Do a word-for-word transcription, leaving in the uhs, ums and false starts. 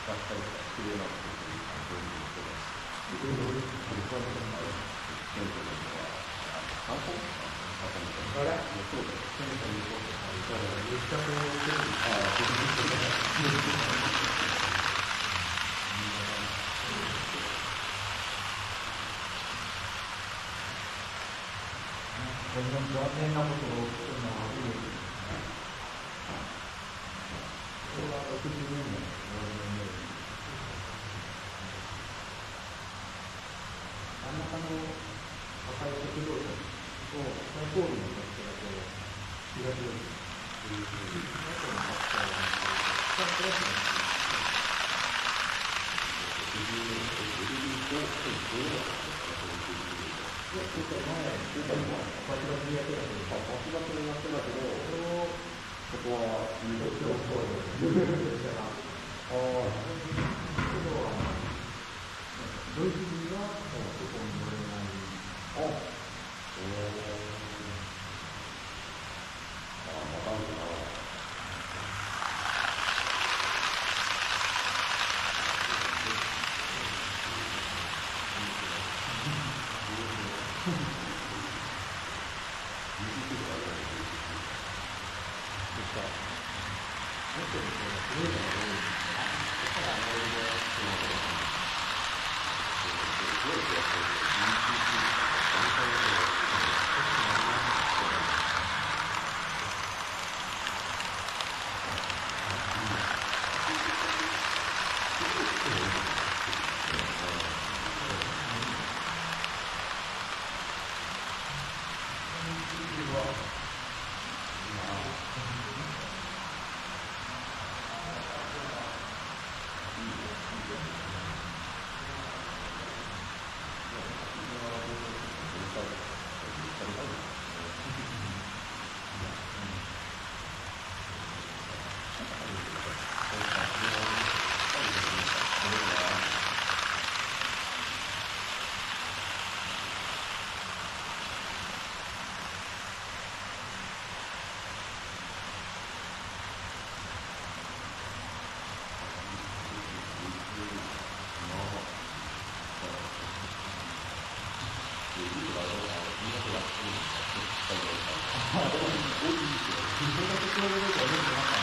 ったりとかしてるようなことにそういうことです。いろいろ取り組んでもらう選挙ののは観光ですか？あれ？そうです。選挙に行こうとか言ったら言ったと思ってるんです。ああ、そうです。 残念なことが起きるのは初めてです。これはろくじゅうねんだい真ん中の赤い食堂車と最後尾の人たちがこう開くように中の発射がこれはいや、ちょっと前、ちょっと前、バチバチにやってたけど、バチバチにやってたけど、そこは、いいですよ、そうです。ああ、ドイツ人は、そこに乗れない。あ、おー。あ、わかんないな。大きいですよ。